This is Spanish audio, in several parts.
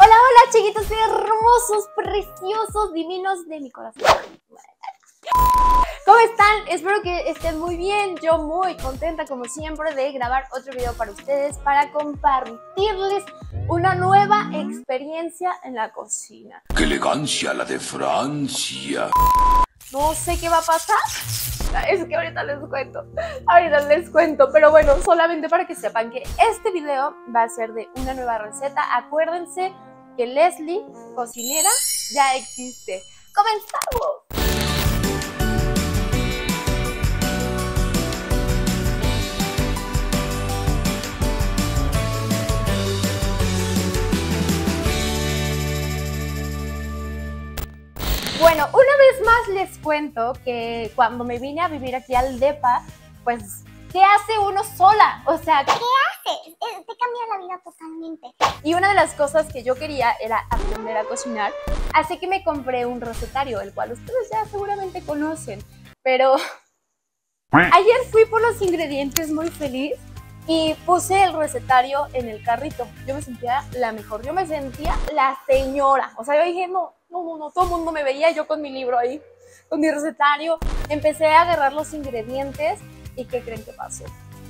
Hola, hola chiquitos hermosos, preciosos, divinos de mi corazón. ¿Cómo están? Espero que estén muy bien. Yo muy contenta como siempre de grabar otro video para ustedes, para compartirles una nueva experiencia en la cocina. ¡Qué elegancia la de Francia! No sé qué va a pasar. Es que ahorita les cuento, pero bueno, solamente para que sepan que este video va a ser de una nueva receta. Acuérdense que Leslie, cocinera, ya existe. ¡Comenzamos! Bueno, una vez más les cuento que cuando me vine a vivir aquí al depa, pues, ¿qué hace uno sola? O sea, ¿qué haces? Te cambia la vida totalmente. Y una de las cosas que yo quería era aprender a cocinar, así que me compré un recetario, el cual ustedes ya seguramente conocen. Pero ayer fui por los ingredientes muy feliz y puse el recetario en el carrito. Yo me sentía la mejor, yo me sentía la señora. O sea, yo dije, no, todo el mundo me veía, yo con mi libro ahí, con mi recetario. Empecé a agarrar los ingredientes y ¿qué creen que pasó?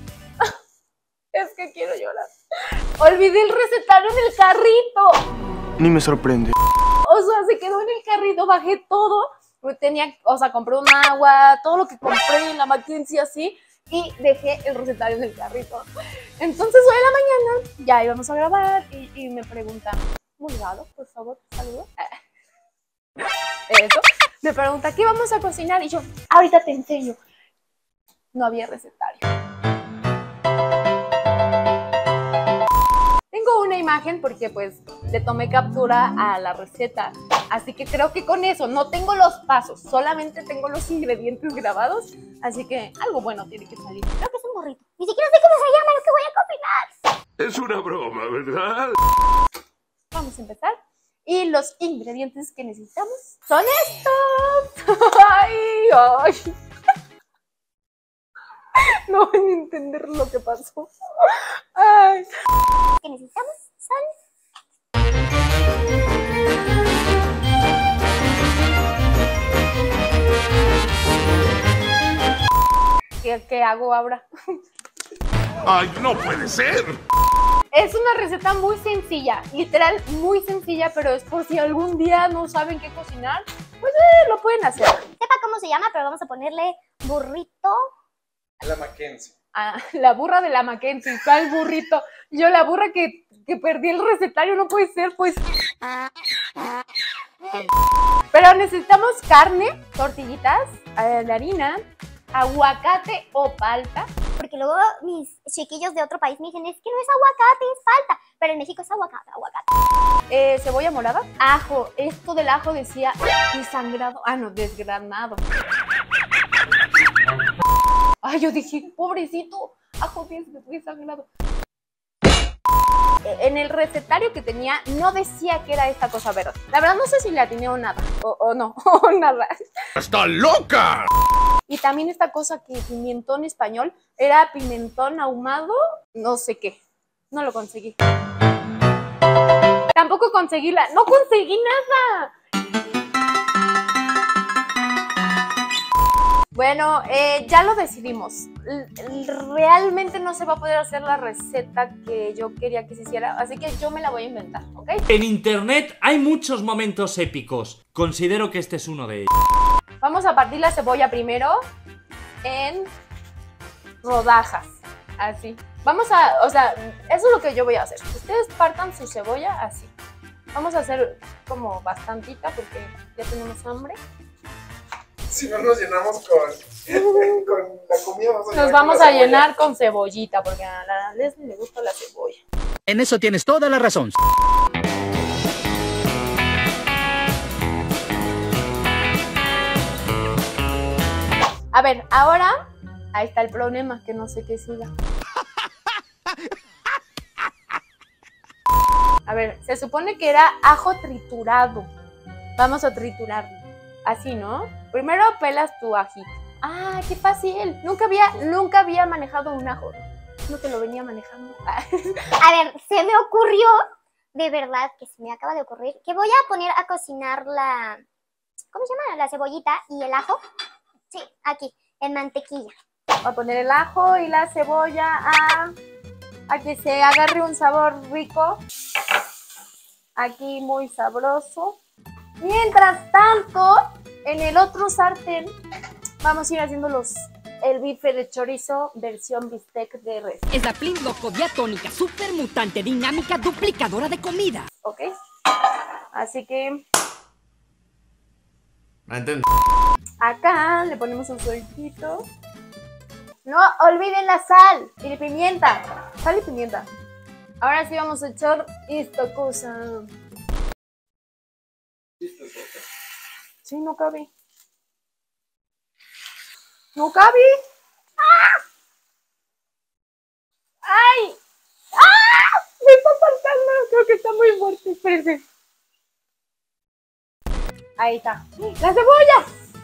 Es que quiero llorar. Olvidé el recetario en el carrito. Ni me sorprende. O sea, se quedó en el carrito, bajé todo. Compré un agua, todo lo que compré en la Mackenzie así. Y dejé el recetario en el carrito. Entonces hoy en la mañana ya íbamos a grabar y me preguntan, Mulgado, por favor, saludos. Eso. Me pregunta, ¿qué vamos a cocinar? Y yo, ahorita te enseño. No había recetario. Tengo una imagen porque pues le tomé captura a la receta. Así que creo que con eso no tengo los pasos, solamente tengo los ingredientes grabados. Así que algo bueno tiene que salir. Creo que es un burrito. Ni siquiera sé cómo se llama lo que voy a cocinar. Es una broma, ¿verdad? Vamos a empezar. Y los ingredientes que necesitamos son estos. ¡Ay! No van a entender lo que pasó. Ay. ¿Qué necesitamos? Sal. ¿Qué hago ahora? ¡Ay, no puede ser! Es una receta muy sencilla, literal muy sencilla, pero es por si algún día no saben qué cocinar, pues lo pueden hacer. Sepa cómo se llama, pero vamos a ponerle burrito. La Mackenzie. Ah, la burra de la Mackenzie, ¿cuál burrito? Yo la burra que perdí el recetario, no puede ser, pues. Pero necesitamos carne, tortillitas, de harina, aguacate o palta. Porque luego mis chiquillos de otro país me dicen, es que no es aguacate, es palta. Pero en México es aguacate. Cebolla morada, ajo. Esto del ajo decía desangrado. Ah, no, desgranado. Ay, yo dije, pobrecito, ajo desangrado. En el recetario que tenía no decía que era esta cosa verde. La verdad no sé si le atiné o nada, o no, o nada. ¡Está loca! Y también esta cosa que pimentón español era pimentón ahumado, no sé qué. No lo conseguí. Tampoco conseguí no conseguí nada. Bueno, ya lo decidimos. Realmente no se va a poder hacer la receta que yo quería que se hiciera, así que yo me la voy a inventar, ¿ok? En internet hay muchos momentos épicos. Considero que este es uno de ellos. Vamos a partir la cebolla primero en rodajas, así. O sea, eso es lo que yo voy a hacer. Ustedes partan su cebolla así. Vamos a hacer como bastantita porque ya tenemos hambre. Si no nos llenamos con la comida, nos vamos a llenar con cebollita porque a la Leslie le gusta la cebolla. En eso tienes toda la razón. A ver, ahora, ahí está el problema, que no sé qué siga. A ver, se supone que era ajo triturado. Vamos a triturarlo. Así, ¿no? Primero pelas tu ajito. ¡Ah, qué fácil! Nunca había manejado un ajo. No te lo venía manejando. A ver, se me ocurrió de verdad que se me acaba de ocurrir que voy a poner a cocinar la, ¿cómo se llama? La cebollita y el ajo. Sí, aquí, en mantequilla. Voy a poner el ajo y la cebolla a que se agarre un sabor rico. Aquí muy sabroso. Mientras tanto, en el otro sartén vamos a ir haciendo el bife de chorizo versión bistec de res. Es la Plinloco diatónica, super mutante, dinámica, duplicadora de comida. ¿Ok? Así que No entiendo. acá le ponemos un soltito. No olviden la sal y la pimienta. Sal y pimienta. Ahora sí vamos a echar esta cosa. Sí, no cabe. ¡No cabe! ¡Ah! ¡Ay! ¡Ah! ¡Me está faltando! Creo que está muy fuerte. Espérense. Ahí está. ¡La cebolla!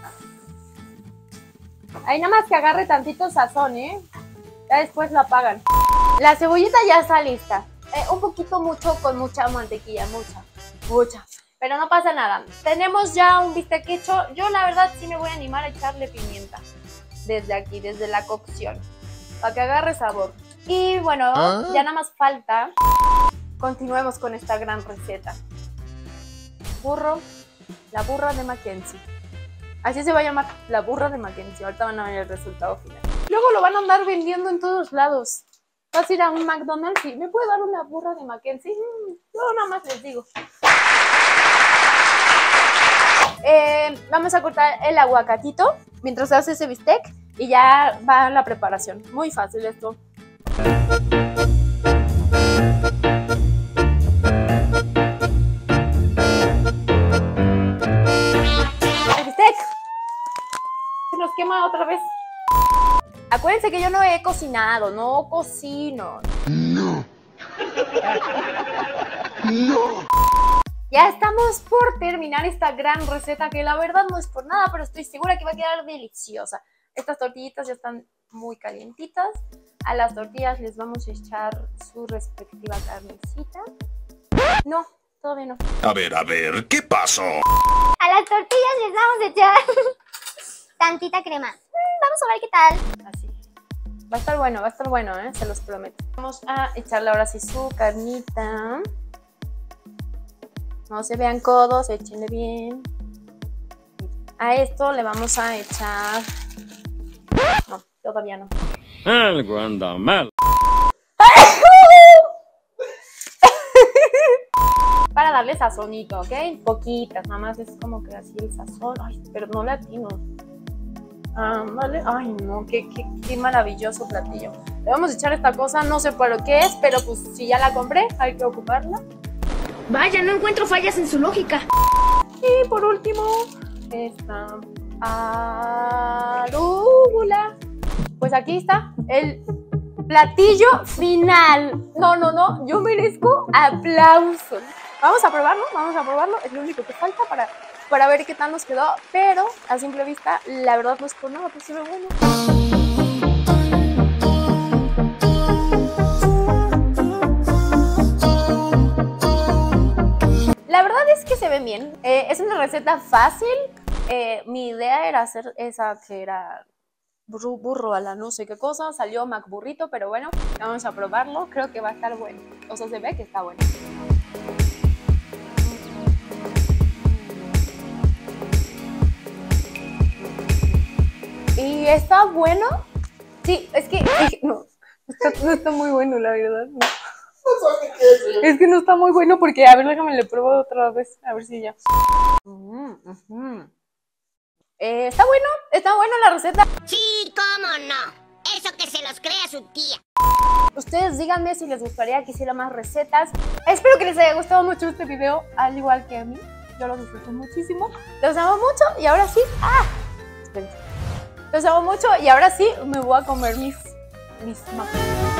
Ahí nada más que agarre tantito sazón, ¿eh? Ya después lo apagan. La cebollita ya está lista. Un poquito mucho con mucha mantequilla. Mucha. Pero no pasa nada. Tenemos ya un bistec hecho. Yo la verdad sí me voy a animar a echarle pimienta. Desde aquí, desde la cocción. Para que agarre sabor. Y bueno, ya nada más falta. Continuemos con esta gran receta. La burra de Mackenzie. Así se va a llamar, la burra de Mackenzie. Ahorita van a ver el resultado final. Luego lo van a andar vendiendo en todos lados. Vas a ir a un McDonald's y ¿me puede dar una burra de Mackenzie? Yo nada más les digo. Vamos a cortar el aguacatito mientras se hace ese bistec y ya va la preparación. Muy fácil esto. El bistec se nos quema otra vez. Acuérdense que yo no he cocinado, no cocino. No. Ya estamos por terminar esta gran receta que la verdad no es por nada, pero estoy segura que va a quedar deliciosa. Estas tortillitas ya están muy calientitas. A las tortillas les vamos a echar su respectiva carnecita. No, todavía no. A ver, ¿qué pasó? A las tortillas les vamos a echar tantita crema. Vamos a ver qué tal. Así. Va a estar bueno, ¿eh? Se los prometo. Vamos a echarle ahora sí su carnita. No se vean codos, échenle bien. A esto le vamos a echar... No, todavía no. Algo anda mal. Para darle sazonito, ¿ok? Poquitas, nada más es como que así el sazón. Ay, pero no latino. Vale. Ay, no, qué maravilloso platillo. Le vamos a echar esta cosa, no sé por qué es, pero pues si ya la compré, hay que ocuparla. Vaya, no encuentro fallas en su lógica. Y por último, esta arúgula. Pues aquí está el platillo final. No, yo merezco aplausos. Vamos a probarlo. Es lo único que falta para ver qué tal nos quedó. Pero a simple vista, la verdad no es por nada, pues se ve bueno. La verdad es que se ven bien. Es una receta fácil. Mi idea era hacer esa que era burro a la no sé qué cosa. Salió McBurrito, pero bueno, vamos a probarlo. Creo que va a estar bueno. O sea, se ve que está bueno. ¿Y está bueno? Sí, es que no está muy bueno, la verdad. No. Es que no está muy bueno porque, a ver, déjame le pruebo otra vez, a ver si ya. Está bueno la receta. Sí, cómo no. Eso que se los crea su tía. Ustedes díganme si les gustaría que hiciera más recetas. Espero que les haya gustado mucho este video, al igual que a mí. Yo lo disfruté muchísimo. Los amo mucho y ahora sí. Espérense. Los amo mucho y ahora sí me voy a comer mis macarrones.